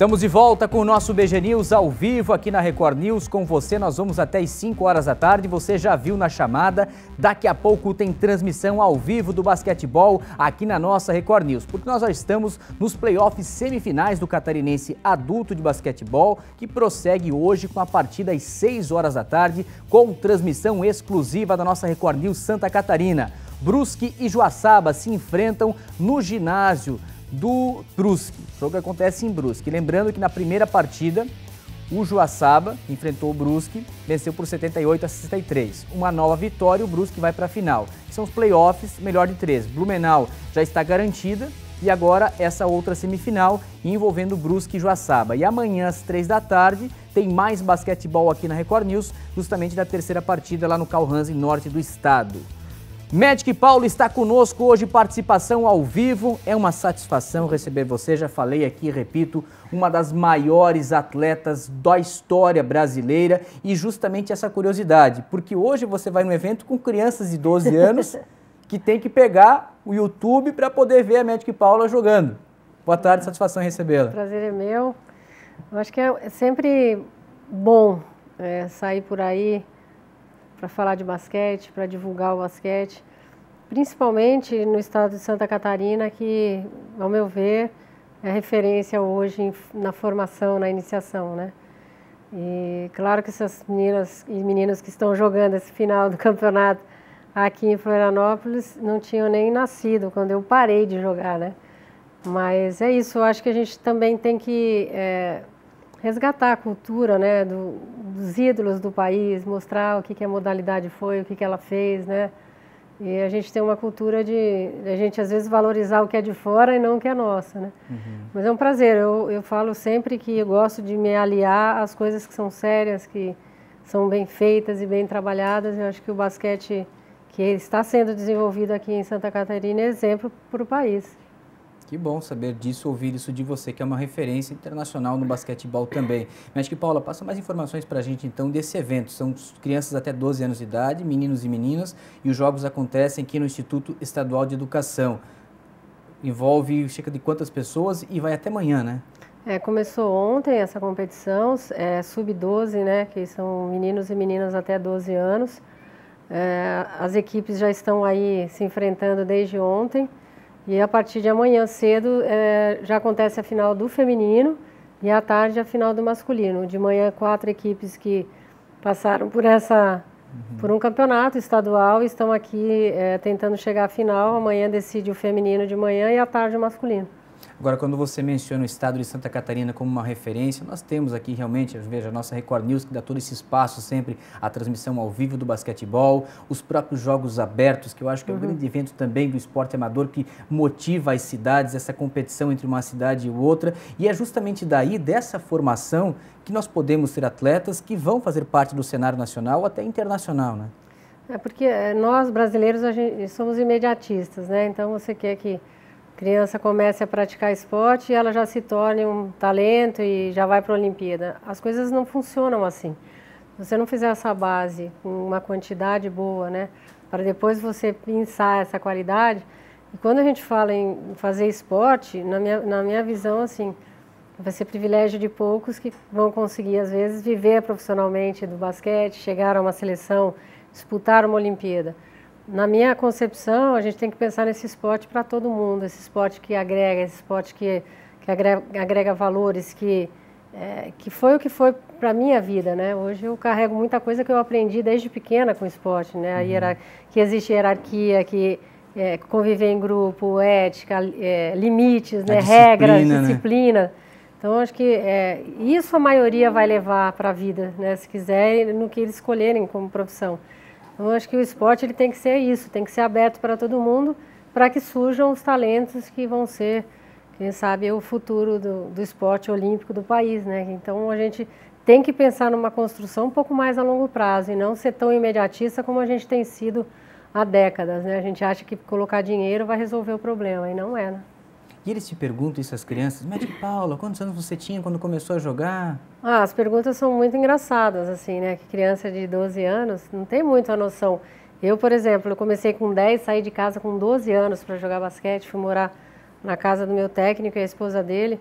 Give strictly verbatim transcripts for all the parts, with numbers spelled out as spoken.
Estamos de volta com o nosso B G News ao vivo aqui na Record News com você. Nós vamos até às cinco horas da tarde. Você já viu na chamada. Daqui a pouco tem transmissão ao vivo do basquetebol aqui na nossa Record News, porque nós já estamos nos playoffs semifinais do Catarinense Adulto de Basquetebol, que prossegue hoje com a partida às seis horas da tarde, com transmissão exclusiva da nossa Record News Santa Catarina. Brusque e Joaçaba se enfrentam no ginásio do Brusque. O jogo acontece em Brusque. Lembrando que na primeira partida, o Joaçaba enfrentou o Brusque, venceu por setenta e oito a sessenta e três. Uma nova vitória, o Brusque vai para a final. São os playoffs, melhor de três. Blumenau já está garantida e agora essa outra semifinal envolvendo Brusque e Joaçaba. E amanhã às três da tarde tem mais basquetebol aqui na Record News, justamente da terceira partida lá no Carl Hansen, norte do estado. Magic Paulo está conosco hoje, participação ao vivo. É uma satisfação receber você, já falei aqui, repito, uma das maiores atletas da história brasileira e justamente essa curiosidade, porque hoje você vai num evento com crianças de doze anos que tem que pegar o YouTube para poder ver a Magic Paula jogando. Boa tarde, satisfação em recebê-la. O prazer é meu. Eu acho que é sempre bom é, sair por aí para falar de basquete, para divulgar o basquete, principalmente no estado de Santa Catarina, que, ao meu ver, é referência hoje na formação, na iniciação, né? E claro que essas meninas e meninos que estão jogando esse final do campeonato aqui em Florianópolis não tinham nem nascido quando eu parei de jogar, né? Mas é isso, eu acho que a gente também tem que é, resgatar a cultura, né, do, dos ídolos do país, mostrar o que, que a modalidade foi, o que, que ela fez, né? E a gente tem uma cultura de a gente às vezes valorizar o que é de fora e não o que é nosso, né? Uhum. Mas é um prazer, eu, eu falo sempre que eu gosto de me aliar às coisas que são sérias, que são bem feitas e bem trabalhadas. Eu acho que o basquete que está sendo desenvolvido aqui em Santa Catarina é exemplo para o país. Que bom saber disso, ouvir isso de você, que é uma referência internacional no basquetebol também. Mas que, Paula, passa mais informações para a gente, então, desse evento. São crianças até doze anos de idade, meninos e meninas, e os jogos acontecem aqui no Instituto Estadual de Educação. Envolve cerca de quantas pessoas e vai até amanhã, né? É, começou ontem essa competição, é, sub doze, né, que são meninos e meninas até doze anos. É, as equipes já estão aí se enfrentando desde ontem. E a partir de amanhã cedo é, já acontece a final do feminino e à tarde a final do masculino. De manhã, quatro equipes que passaram por, essa, uhum. por um campeonato estadual e estão aqui é, tentando chegar à final. Amanhã decide o feminino de manhã e à tarde o masculino. Agora, quando você menciona o estado de Santa Catarina como uma referência, nós temos aqui realmente, veja, a nossa Record News, que dá todo esse espaço sempre, a transmissão ao vivo do basquetebol, os próprios jogos abertos, que eu acho que é um uhum. grande evento também do esporte amador, que motiva as cidades, essa competição entre uma cidade e outra, e é justamente daí, dessa formação, que nós podemos ter atletas que vão fazer parte do cenário nacional ou até internacional, né? É porque nós, brasileiros, a gente, somos imediatistas, né? Então, você quer que a criança comece a praticar esporte e ela já se torne um talento e já vai para a Olimpíada. As coisas não funcionam assim. Se você não fizer essa base com uma quantidade boa, né, para depois você pensar essa qualidade. E quando a gente fala em fazer esporte, na minha, na minha visão, assim, vai ser privilégio de poucos que vão conseguir, às vezes, viver profissionalmente do basquete, chegar a uma seleção, disputar uma Olimpíada. Na minha concepção, a gente tem que pensar nesse esporte para todo mundo, esse esporte que agrega, esse esporte que, que agrega, agrega valores, que, é, que foi o que foi para a minha vida, né? Hoje eu carrego muita coisa que eu aprendi desde pequena com o esporte, né? A hierar, que existe hierarquia, que é, conviver em grupo, ética, é, limites, né? Disciplina, regras, né? Disciplina. Então, acho que é, isso a maioria vai levar para a vida, né? Se quiserem, no que eles escolherem como profissão. Então, eu acho que o esporte ele tem que ser isso, tem que ser aberto para todo mundo, para que surjam os talentos que vão ser, quem sabe, o futuro do, do esporte olímpico do país, né? Então, a gente tem que pensar numa construção um pouco mais a longo prazo e não ser tão imediatista como a gente tem sido há décadas, né? A gente acha que colocar dinheiro vai resolver o problema, e não é, né? E eles te perguntam isso, as crianças, mas Paula, quantos anos você tinha quando começou a jogar? Ah, as perguntas são muito engraçadas, assim, né? Que criança de doze anos não tem muita noção. Eu, por exemplo, eu comecei com dez, saí de casa com doze anos para jogar basquete, fui morar na casa do meu técnico e a esposa dele.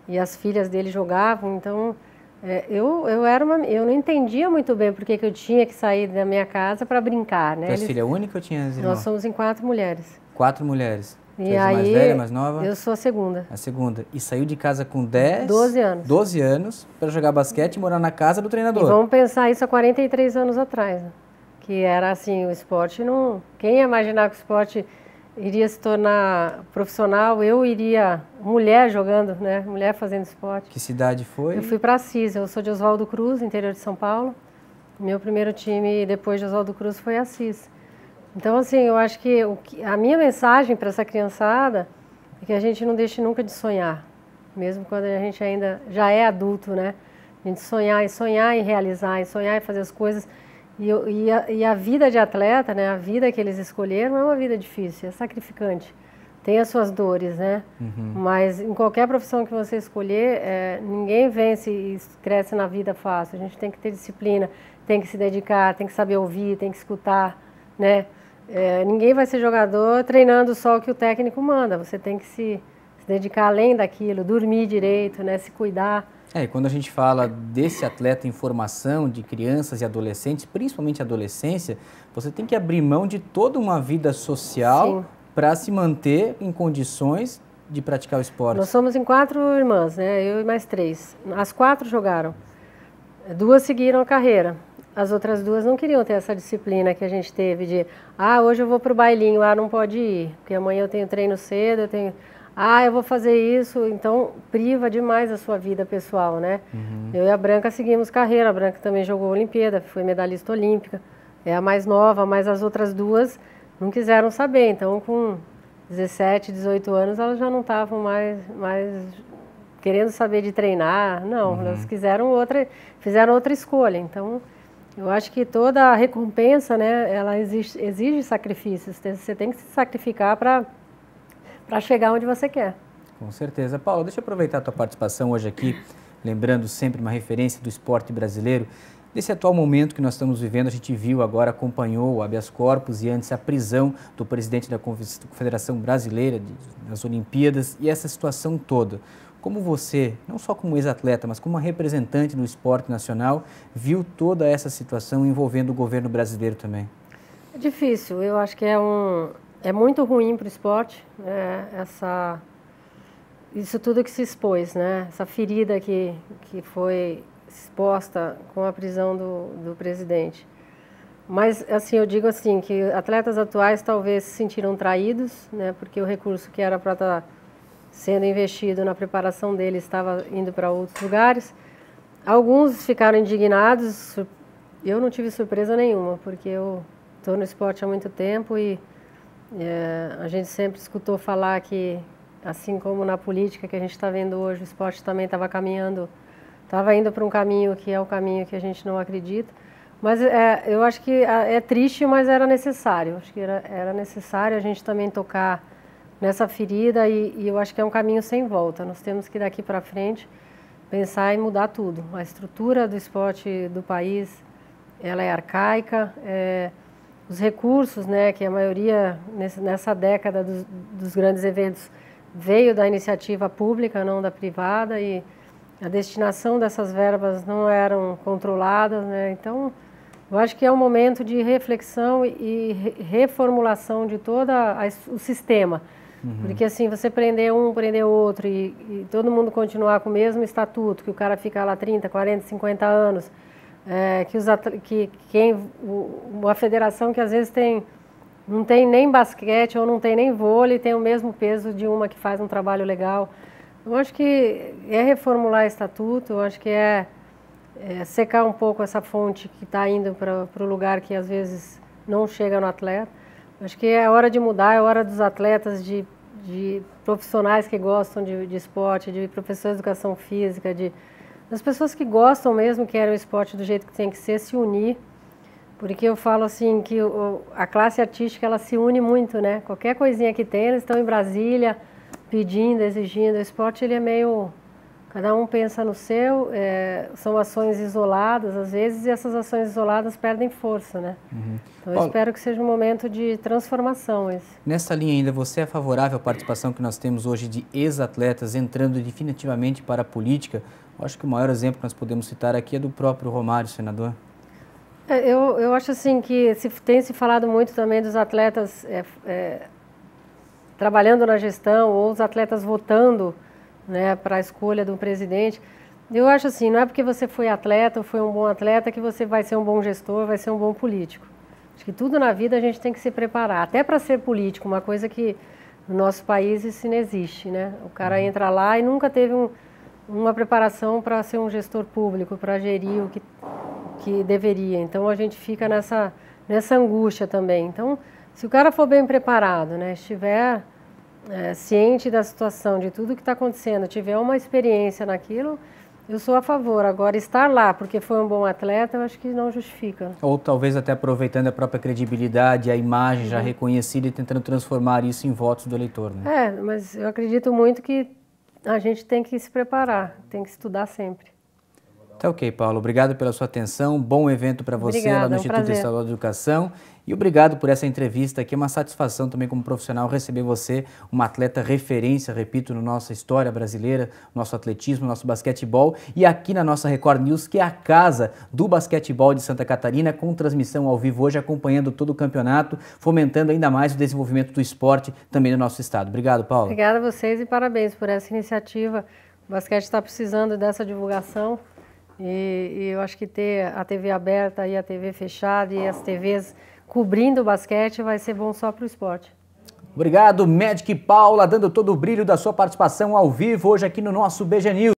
e as filhas dele jogavam, então é, eu, eu, era uma, eu não entendia muito bem porque que eu tinha que sair da minha casa para brincar, né? Tu és filha única ou tinha irmãos? Nós somos em quatro mulheres. Quatro mulheres. E tu és aí, mais velha, mais nova? Eu sou a segunda. A segunda. E saiu de casa com dez... doze anos. doze anos para jogar basquete e morar na casa do treinador. E vamos pensar isso há quarenta e três anos atrás, né? Que era assim, o esporte não... Quem ia imaginar que o esporte iria se tornar profissional? Eu iria... Mulher jogando, né? Mulher fazendo esporte. Que cidade foi? Eu fui para Assis. Eu sou de Oswaldo Cruz, interior de São Paulo. Meu primeiro time depois de Oswaldo Cruz foi Assis. Então, assim, eu acho que, o que a minha mensagem para essa criançada é que a gente não deixe nunca de sonhar, mesmo quando a gente ainda já é adulto, né? A gente sonhar e sonhar em realizar, e sonhar em fazer as coisas. E, e, a, e a vida de atleta, né? A vida que eles escolheram é uma vida difícil, é sacrificante. Tem as suas dores, né? Uhum. Mas em qualquer profissão que você escolher, é, ninguém vence e cresce na vida fácil. A gente tem que ter disciplina, tem que se dedicar, tem que saber ouvir, tem que escutar, né? É, ninguém vai ser jogador treinando só o que o técnico manda. Você tem que se, se dedicar além daquilo, dormir direito, né? Se cuidar. É, e quando a gente fala desse atleta em formação, de crianças e adolescentes, principalmente adolescência, você tem que abrir mão de toda uma vida social para se manter em condições de praticar o esporte. Nós somos em quatro irmãs, né? Eu e mais três. As quatro jogaram. Duas seguiram a carreira. As outras duas não queriam ter essa disciplina que a gente teve de ah, hoje eu vou para o bailinho, ah, não pode ir, porque amanhã eu tenho treino cedo, eu tenho... Ah, eu vou fazer isso, então priva demais a sua vida pessoal, né? Uhum. Eu e a Branca seguimos carreira, a Branca também jogou Olimpíada, foi medalhista olímpica, é a mais nova, mas as outras duas não quiseram saber, então com dezessete, dezoito anos elas já não estavam mais, mais querendo saber de treinar, não, uhum. Elas quiseram outra, fizeram outra escolha, então... Eu acho que toda a recompensa, né, ela exige, exige sacrifícios. Você tem que se sacrificar para para chegar onde você quer. Com certeza. Paulo, deixa eu aproveitar a tua participação hoje aqui, lembrando sempre uma referência do esporte brasileiro. Nesse atual momento que nós estamos vivendo, a gente viu agora, acompanhou o habeas corpus e antes a prisão do presidente da Confederação Brasileira das Olimpíadas e essa situação toda. Como você, não só como ex-atleta, mas como uma representante do esporte nacional, viu toda essa situação envolvendo o governo brasileiro também? É difícil, eu acho que é, um, é muito ruim para o esporte, né? Essa, isso tudo que se expôs, né? Essa ferida que, que foi exposta com a prisão do, do presidente. Mas, assim, eu digo assim, que atletas atuais talvez se sentiram traídos, né? Porque o recurso que era para estar sendo investido na preparação dele estava indo para outros lugares. Alguns ficaram indignados, eu não tive surpresa nenhuma, porque eu estou no esporte há muito tempo e é, a gente sempre escutou falar que, assim como na política que a gente está vendo hoje, o esporte também estava caminhando, estava indo para um caminho que é o caminho que a gente não acredita. Mas é, eu acho que é triste, mas era necessário, acho que era, era necessário a gente também tocar nessa ferida e, e eu acho que é um caminho sem volta. Nós temos que daqui para frente pensar em mudar tudo. A estrutura do esporte do país, ela é arcaica, é, os recursos, né, que a maioria nesse, nessa década dos, dos grandes eventos veio da iniciativa pública, não da privada, e a destinação dessas verbas não eram controladas, né? Então, eu acho que é um momento de reflexão e, e reformulação de todo a, o sistema. Uhum. Porque assim, você prender um, prender outro e, e todo mundo continuar com o mesmo estatuto, que o cara fica lá trinta, quarenta, cinquenta anos, é, que, os que quem, o, uma federação que às vezes tem, não tem nem basquete ou não tem nem vôlei, tem o mesmo peso de uma que faz um trabalho legal. Eu acho que é reformular o estatuto, eu acho que é, é secar um pouco essa fonte que está indo para o lugar que às vezes não chega no atleta. Acho que é hora de mudar, é hora dos atletas, de, de profissionais que gostam de, de esporte, de professores de educação física, de, das pessoas que gostam mesmo, que querem o esporte do jeito que tem que ser, se unir. Porque eu falo assim que o, a classe artística ela se une muito, né? Qualquer coisinha que tem, eles estão em Brasília pedindo, exigindo. O esporte ele é meio, Cada um pensa no seu, é, são ações isoladas às vezes e essas ações isoladas perdem força, né? Uhum. Então eu Paulo, espero que seja um momento de transformação esse. Nessa linha ainda, você é favorável à participação que nós temos hoje de ex-atletas entrando definitivamente para a política? Eu acho que o maior exemplo que nós podemos citar aqui é do próprio Romário, senador. É, eu, eu acho assim que se, tem se falado muito também dos atletas é, é, trabalhando na gestão ou os atletas votando, né, para a escolha do presidente. Eu acho assim, não é porque você foi atleta ou foi um bom atleta que você vai ser um bom gestor, vai ser um bom político. Acho que tudo na vida a gente tem que se preparar, até para ser político, uma coisa que no nosso país isso não existe, né? O cara entra lá e nunca teve um, uma preparação para ser um gestor público, para gerir o que, que deveria. Então a gente fica nessa, nessa angústia também. Então, se o cara for bem preparado, né, estiver É, ciente da situação, de tudo que está acontecendo, tiver uma experiência naquilo, eu sou a favor. Agora, estar lá porque foi um bom atleta, eu acho que não justifica. Ou talvez até aproveitando a própria credibilidade, a imagem já reconhecida e tentando transformar isso em votos do eleitor, né? É, mas eu acredito muito que a gente tem que se preparar, tem que estudar sempre. Tá ok, Paulo. Obrigado pela sua atenção. Bom evento para você. Obrigada, lá no Instituto prazer. Estadual de Educação. E obrigado por essa entrevista aqui. É uma satisfação também como profissional receber você, uma atleta referência, repito, na nossa história brasileira, nosso atletismo, nosso basquetebol. E aqui na nossa Record News, que é a casa do basquetebol de Santa Catarina, com transmissão ao vivo hoje, acompanhando todo o campeonato, fomentando ainda mais o desenvolvimento do esporte também no nosso estado. Obrigado, Paulo. Obrigada a vocês e parabéns por essa iniciativa. O basquete está precisando dessa divulgação. E, e eu acho que ter a T V aberta e a T V fechada e as T Vs cobrindo o basquete vai ser bom só para o esporte. Obrigado, Magic Paula, dando todo o brilho da sua participação ao vivo hoje aqui no nosso B G News.